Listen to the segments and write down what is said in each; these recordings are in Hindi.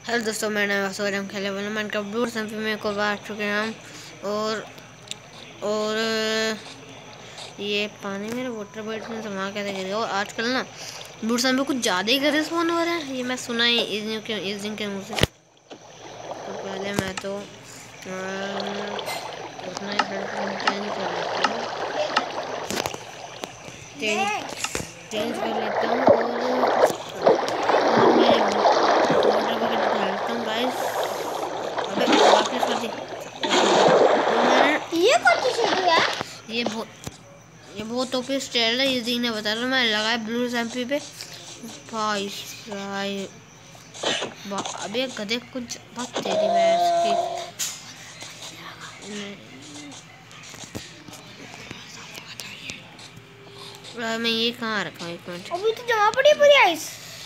हेलो दोस्तों, मेरा नाम है हम खेले वाले माइनक्राफ्ट ब्लू एमपी में एक और बार आ चुके हैं हम। और ये पानी मेरे वाटर बॉटल में जमा कैसे गिर गया। और आजकल ना ब्लू एमपी कुछ ज़्यादा ही गरीब फोन हो रहा है, ये मैं सुना ही इस दिन के मुँह से। तो पहले मैं तो अपना चेंज कर लेता हूँ, चेंज कर लेता हूँ और मैं वाटर बकेट उठा लेता हूँ गाइस। अबे वापस कर दी। ये कौन सी सीढ़ी है? ये बहुत ओपी स्टाइल है, ये जी ने बता रहा हूँ। मैं लगाया ब्लू एमपी पे भाई साहब। अबे गधे कुछ बहुत तेरी भैंस की। मैं ये कहाँ रखा हूँ, एक मिनट। अभी तो जमा पड़ी है पूरी आइस।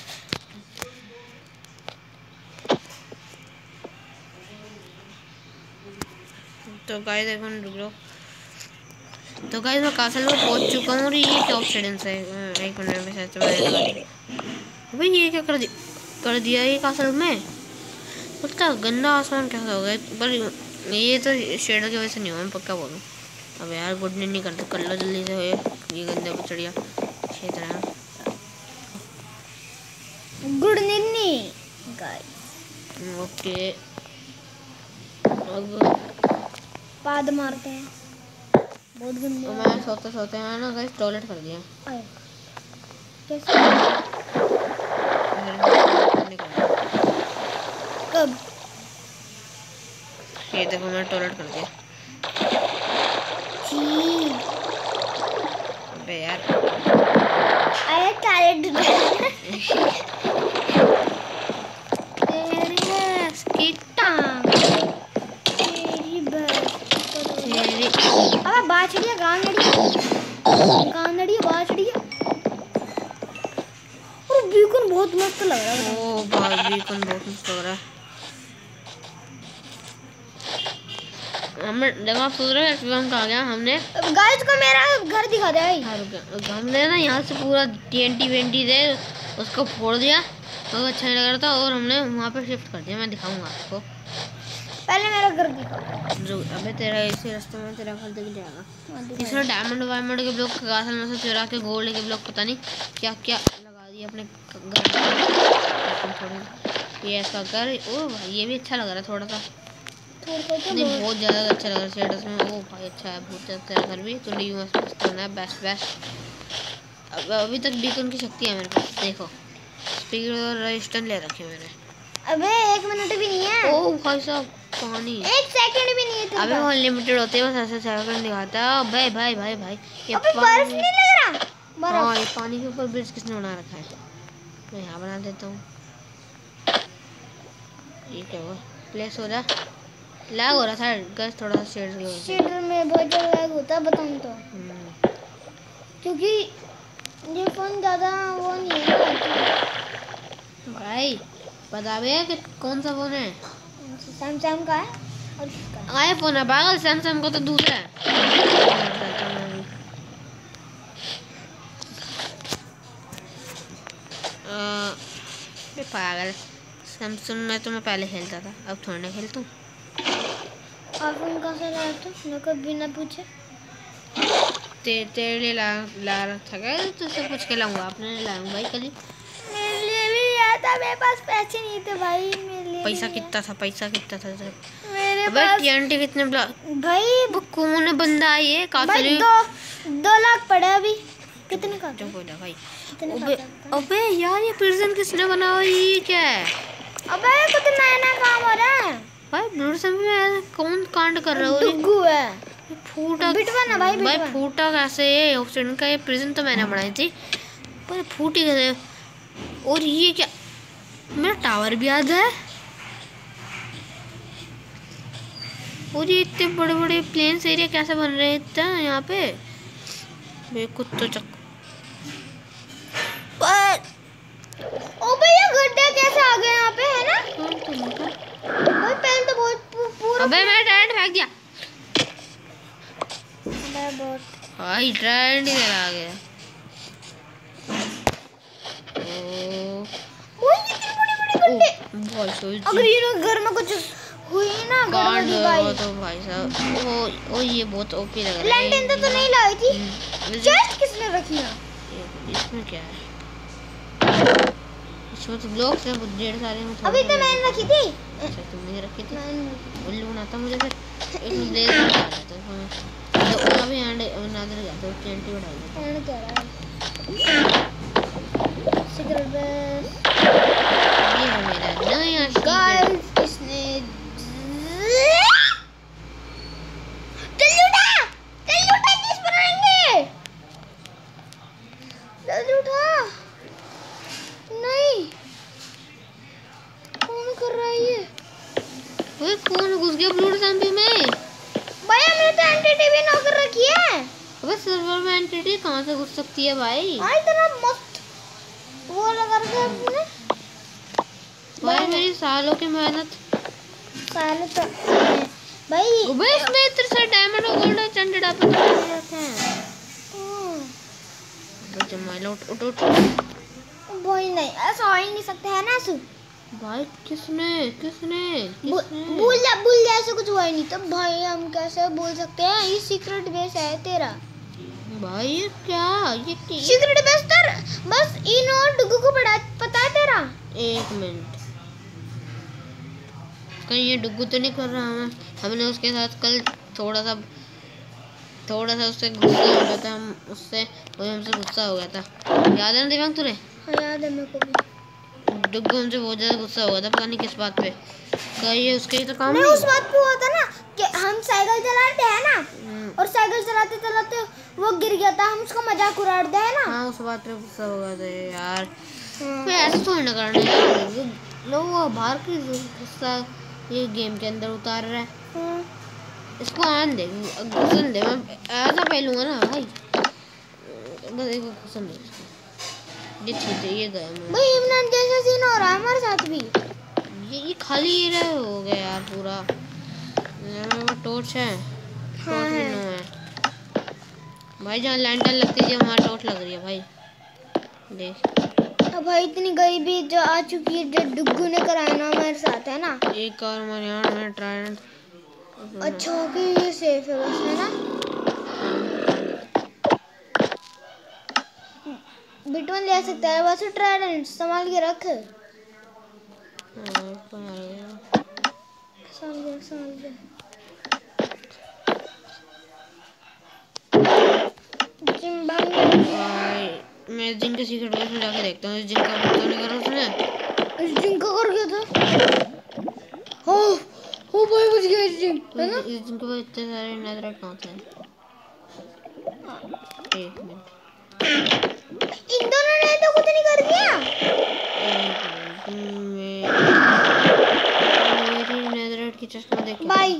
तो गाइस एक मिनट रुक जाओ। तो गाइस मैं कासल में पहुंच चुका हूँ और ये क्या ऑप्शन है, एक मिनट में शायद भाई ये क्या कर दिया ये कासल में। उसका गंदा आसमान कैसा हो गया, पर ये तो शेडर की वजह से नहीं हुआ, मैं पक्का बोलूँ। अब यार गुड नहीं करते, कर लो जल्दी से। हो ये गंदे पर चढ़िया अच्छी तरह। Good निन्नी guys. ओके अब पाद मारते हैं बहुत गंदे। तो मैं सोते सोते हैं ना गाइस टॉयलेट कर दिया। कैसे? कब? ये देखो मैं टॉयलेट कर दिया। अबे यार अरे टॉयलेट तेरी बस की टांग, तेरी बस तेरी अबे बाछड़िया गांगड़िया बाछड़िया। और बीकन बहुत मस्त लग रहा है। ओ भाई बीकन बहुत मस्त लग रहा है। हमने जब आप सोच रहे हैं हम कहाँ गया, हमने गाइस को मेरा घर दिखा दे भाई। हमने ना यहाँ से पूरा TNT वेंटी दे उसको फोड़ दिया, तो अच्छा नहीं लग रहा था, और हमने वहाँ पे शिफ्ट कर दिया। मैं दिखाऊंगा आपको, पहले मेरा घर दिखा। जो अबे तेरा इसी रास्ते में तेरा घर दिख जाएगा। तीसरा डायमंड वायमंड के ब्लॉक कासल में से चुरा के गोल्ड के ब्लॉक पता नहीं क्या क्या लगा दिया अपने घर में। ये ऐसा घर। ओ भाई ये भी अच्छा लग रहा है थोड़ा सा, नहीं बहुत ज़्यादा अच्छा लग रहा है शेडर्स में। ओ भाई अच्छा है बहुत ज़्यादा। तेरा घर भी तो डी मस्त होना है, बेस्ट बेस्ट। अब अभी तक बीकन की शक्ति है मेरे पास, देखो स्पीड और रजिस्टेंस ले रखे मैंने। अबे 1 मिनट भी नहीं है। ओ भाई साहब पानी 1 सेकंड भी नहीं है। अबे वो अनलिमिटेड होते हैं, बस ऐसे सेकंड दिखाता है। भाई भाई भाई भाई ये अबे बर्फ नहीं लग रहा। बर्फ। हाँ ये पानी के ऊपर ब्रिज किसने बना रखा है, मैं यहाँ बना देता हूँ। ये क्या हुआ, प्लेस हो रहा लैग हो रहा था गैस थोड़ा सा शेडर में बहुत ज़्यादा लैग होता है बताऊँ तो। क्योंकि ये फोन ज़्यादा वो नहीं है भाई। बता भैया कि कौन सा फोन है? सैमसंग का है और किसका? आईफोन है पागल, सैमसंग को तो दूसरा है। पागल सैमसंग में तो मैं पहले खेलता था, अब थोड़ा ना खेलता हूँ। आईफोन का सा लाया तो न कभी ना पूछे। तेरे लिए ला रखा था तो सब कुछ खिलाऊंगा, आपने नहीं लाऊंगा भाई कल। मेरे लिए भी आया था, मेरे पास पैसे नहीं थे भाई। मेरे लिए पैसा कितना था, पैसा कितना था तेरे? मेरे अबे पास TNT कितने भाई वो कौन बंदा है ये भाई 2 लाख पड़े अभी। कितने का जो बोला भाई। कितने का? अबे यार ये प्रिजन किसने बना हुआ, ये क्या है? अबे कुछ नया नया काम हो रहा है भाई ब्लू में कौन कांड कर रहा है? डुग्गू है फूटा बिटवा ना भाई, भाई फूटा कैसे? ये ऑप्शन का ये प्रिजन तो मैंने बनाई थी, पर फूटी कैसे? और ये क्या, मेरा टावर भी याद है। और ये इतने बड़े बड़े प्लेन्स एरिया कैसे बन रहे हैं इतना यहाँ पे? मेरे कुत्तों चक्कर ओबे ये गड्ढे कैसे आ गए यहाँ पे, है ना? भाई पहले तो बहुत पूरा। अबे मैंने ट्रायड फेंक दिया। अबे बहुत भाई ट्रायड ही आ गया। ओ इतनी बड़ी बड़ी गड्ढे। अगर ये लोग घर में कुछ हुई ना कांड गड़बड़ी हो भाई तो भाई साहब ओ ये बहुत ओपी लग रहा है। लैंटेन तो नहीं लाई थी। हम्म, चेस्ट किसने रखी है? इसमें क्या है? इसमें तो ब्लॉक्स हैं बहुत ढेर सारे। अभी तो मैंने रखी थी। अच्छा तुमने रखी थी? मैंने रखी थी। उल्लू बनाता मुझे फिर एक ब्लेज में डाल देता हूं तो वहां भी एंड नादर गया तो टीएनटी बढ़ा देता। एंड क्या रहा है? सिगरेट बेस ये है मेरा नया गाइस इसने जल्दी उठा किस बनाएंगे? जल्दी उठा। नहीं कौन कर रहा है ये? ओए कौन घुस गया ब्लू ज़ॉम्बी में? भाई हमने तो एंटिटी भी नॉक कर रखी है। अबे सर्वर में एंटिटी कहां से घुस सकती है भाई? हाँ इतना मस्त वो लगा रखा है आपने। भाई मेरी सालों की मेहनत। साले तो भाई अबे इसमें इतने सारे डायमंड और गोल्ड एंचेंटेड अपन तो रखे हैं। तो जमाइल उठ भाई नहीं ऐसा हो ही नहीं सकता है ना सु। भाई किसने किसने भूल जा ऐसे कुछ हुआ ही नहीं तो भाई हम कैसे बोल सकते हैं? ये सीक्रेट बेस है तेरा भाई। ये क्या ये सीक्रेट बेस तर बस इन और डुगू को पता है तेरा? एक मिनट कहीं ये डुगू तो नहीं कर रहा है? हमने उसके साथ कल थोड़ा सा उससे गुस्सा हो गया था। हम उससे वो हमसे गुस्सा हो गया था। याद है ना दिव्यांग तुझे? हाँ याद है मेरे को भी। डुगू हमसे बहुत ज्यादा गुस्सा हो गया था पता नहीं किस बात पे। क्या ये उसके ही तो काम नहीं नहीं? उस बात पे हुआ था ना कि हम साइकिल चलाते हैं ना और साइकिल चलाते चलाते वो गिर गया था। हम उसका मजाक उड़ाते हैं ना। हाँ उस बात पे गुस्सा हो गया था यार। तो ऐसे थोड़ी ना करना यार। लोग वो बाहर की गुस्सा ये गेम के अंदर उतार रहा है। इसको आन दे घुसन दे। मैं ऐसा पहलूंगा ना भाई बस एक घुसन दे इसको। ये ठीक है ये गया मैं। भाई इमरान जैसा सीन हो रहा है हमारे साथ भी। ये खाली ही रहा हो गया यार पूरा। मेरे पास टॉर्च है। टॉर्च भी नो है भाई। जहाँ लैंटर्न लगती है वहाँ टॉर्च लग रही है भाई देख। अब भाई इतनी गरीबी जो आ चुकी है जो डुग्गू ने कराया ना हमारे साथ है ना। एक और हमारे यहाँ में ट्रायडेंट। अच्छा हो कि ये सेफ है बस है ना। बिटवन ले सकता है बस ट्रायडेंट संभाल के रख। संभाल के मैं जिंक के सीक्रेट बेस में जाके देखता हूँ। जिंक का तो नहीं करा उसने? इस जिंक का कर गया था। हो भाई बच गया इस जिंक है ना। इस जिंक के पास इतने सारे नेदराइट कहाँ से हैं? एक मिनट इन दोनों ने तो कुछ नहीं कर दिया। मेरी नेदराइट की चश्मा देख भाई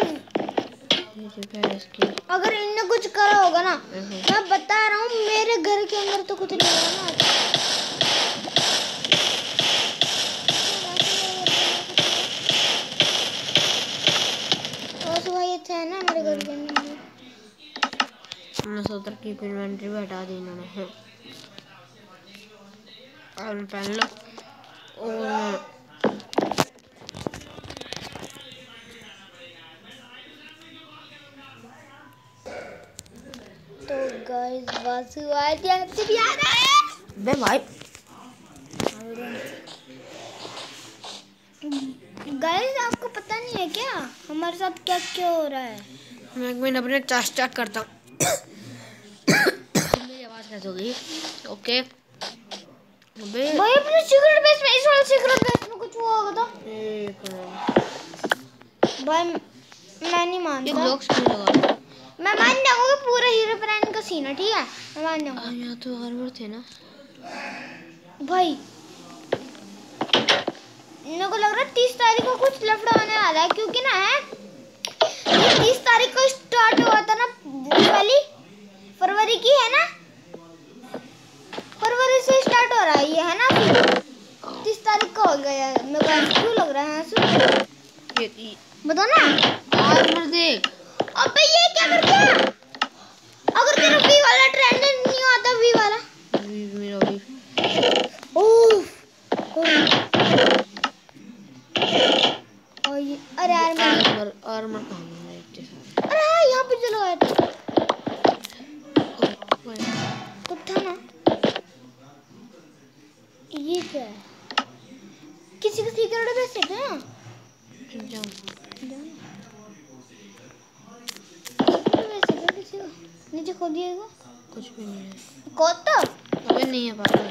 अगर इनने कुछ करा होगा ना मैं बता रहा हूँ मेरे घर के अंदर तो कुछ नहीं होगा ना। भाई अच्छा है ना मेरे घर के अंदर। मैं सोच रहा कीप इन्वेंटरी भी हटा दी इन्होंने। और पहन लो और तो गाइस वासु आज आपसे भी आ रहा है। बे भाई गाइस आपको पता नहीं है क्या हमारे साथ क्या क्या हो रहा है? मैं एक मिनट अपने चार्ज चेक करता हूँ। मेरी आवाज़ कैसे हो गई? ओके भाई अपने सीक्रेट बेस में इस वाले सीक्रेट बेस में कुछ हुआ होगा तो एक मिनट भाई मैं नहीं मानता। ये ब्लॉक्स क्यों लगा? मैं मान जाऊंगा पूरा हीरो ब्रांड का सीन है ठीक है मैं मान जाऊंगा। यहाँ तो आर्मर थे ना भाई मेरे को लग रहा है 30 तारीख को कुछ लफड़ा होने वाला है क्योंकि ना है 30 तारीख को स्टार्ट हुआ था ना वाली फरवरी की है ना। फरवरी से स्टार्ट हो रहा है ये है ना 30 तारीख को हो गया। मेरे को क्यों लग रहा है ये बताओ ना। आर्मर देख। अबे ये क्या कर दिया? अगर तेरा वी वाला ट्रेंड नहीं आता वी वाला मेरा भी ओह ये क्या है? किसी का सीक्रेट भेज सकते हैं? जाओ। भेज सकते किसी को? नीचे खोदिएगा। कुछ भी नहीं है। कौन तो? अबे नहीं है पागल।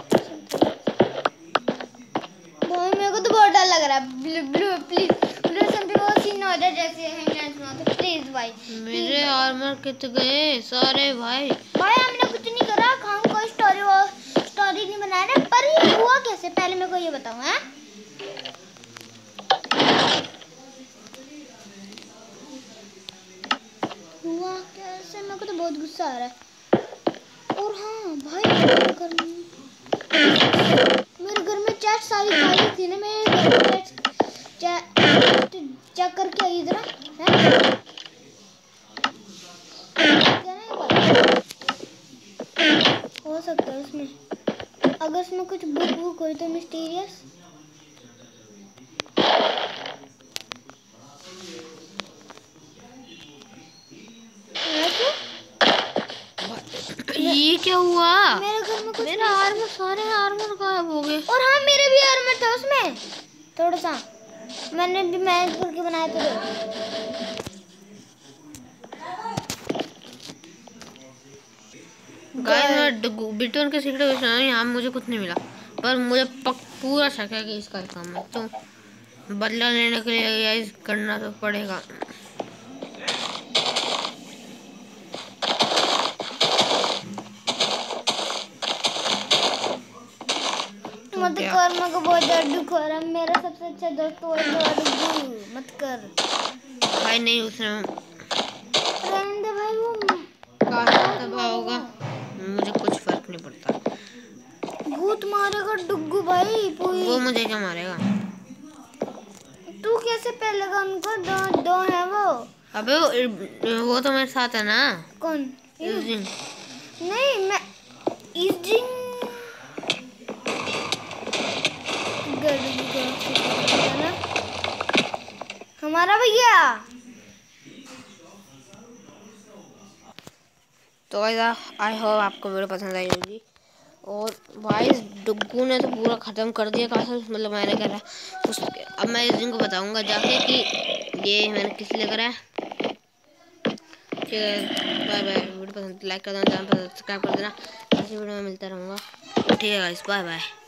भाई मेरे को तो बहुत डर लग रहा है। ब्लू प्लीज ब्लू समथिंग वो सीन हो जाए जैसे हैंगमैन सुना तो प्लीज भाई। मेरे आर्मर कित गए सारे भाई। भाई हमने कुछ नहीं करा, हम कोई स्टोरी नहीं बनाया ना। पर ये हुआ कैसे पहले मेरे को ये बताओ। हैं हुआ कैसे? मेरे को तो बहुत गुस्सा आ रहा है। और हाँ भाई मेरे घर में चैट सारी खाली थी ना। मेरे घर में चेक करके आई जरा। हो सकता है उसमें, अगर उसमें कुछ बुक हुई तो मिस्टीरियस। ये क्या हुआ? मेरे घर में कुछ मेरा आर्मर, सारे आर्मर गायब हो गए। और हाँ मेरे भी आर्मर था उसमें थोड़ा सा। मैंने भी मैच करके बनाया था। गाइस मैं बिटोन के सीक्रेट बेच रहा हूँ। यहाँ मुझे कुछ नहीं मिला, पर मुझे पूरा शक है कि इसका ही काम है। तो बदला लेने के लिए गाइस करना तो पड़ेगा। मत कर, मेरे को बहुत ज्यादा दुख हो रहा है। मेरा सबसे अच्छा दोस्त वो है। मत कर भाई नहीं, उसने रहने दे भाई। वो काफी तबाह होगा, मुझे कुछ फर्क नहीं पड़ता। भूत मारेगा डुग्गू भाई पूरी। वो मुझे क्या मारेगा? तू कैसे पहलेगा उनको? दो है वो। अबे वो तो मेरे साथ है ना। कौन? यूजिंग। नहीं मैं ईजिंग ना हमारा भैया। तो आई होप आपको वीडियो पसंद आई होगी। और भाई डुग्गू ने तो पूरा ख़त्म कर दिया कासल, मतलब मैंने करा उस। अब मैं इस को बताऊंगा जाके कि ये मैंने किस लिए करा है। ठीक है, बाय बाय। वीडियो पसंद लाइक कर देना, चैनल पर सब्सक्राइब कर देना। ऐसी वीडियो में मिलता रहूँगा। ठीक है गाइस, बाय बाय।